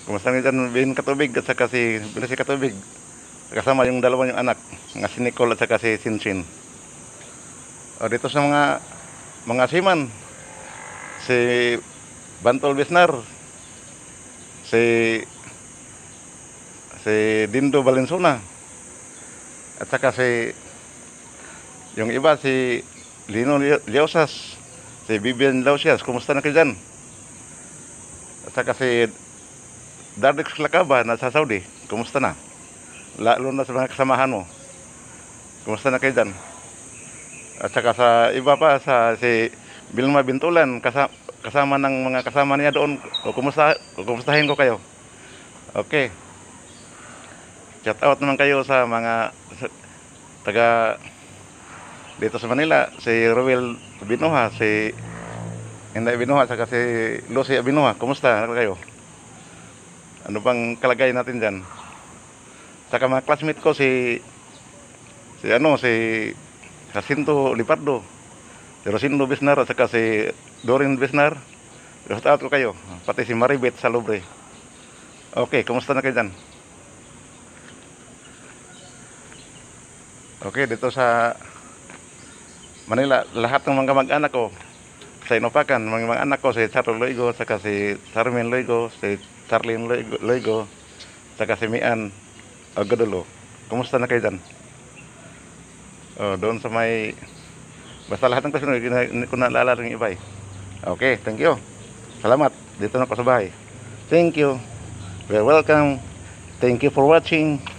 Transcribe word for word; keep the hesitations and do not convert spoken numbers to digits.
Kumusta nga dyan, Bin Katubig at saka si Bin si Katubig. Kasama yung dalawa yung anak, nga si Nicole at saka si Sinshin. O dito sa mga mga siman, si Bantol Bisnar, si si Dindo Valenzuela, at saka si yung iba si Lino Liosas, si Vivian Lausias. Kumusta na kayo dyan? At saka si Dardex Lakaba nasa Saudi. Kumusta na? Lalo na sa mga kasamahan mo. Kumusta na kayo dyan? At saka sa iba pa, sa si Vilma Bintulan, kasama, kasama ng mga kasama niya doon. O kumusta, o kumustahin ko kayo. Okay. Shout out naman kayo sa mga sa, taga dito sa Manila, si Ruel Binuha, si Inday Binuha, saka si Lucy Binuha. Kumusta na kayo? Ano bang kalagayan natin dyan? Saka mga classmate ko, si si ano, si Jacinto Lipardo, si Rosindo Bisnar, at saka si Dorin Bisnar. Shout out ko kayo. Pati si Maribet Salubre. Okay, kumusta na kayo dyan? Okay, dito sa Manila, lahat ng mga mag-anak ko sa Inopacan, mga mga anak ko, si Charo Loigo, saka si Sarmin Loigo, si Charlene Loigo, Loigo, saka si Mian Agadulo. Kumusta na kayo dyan? Oh, doon sa may, basta lahat ng question, hindi ko naalala rin iba eh. Okay, thank you. Salamat. Dito na ako sa bahay. Thank you. You're welcome. Thank you for watching.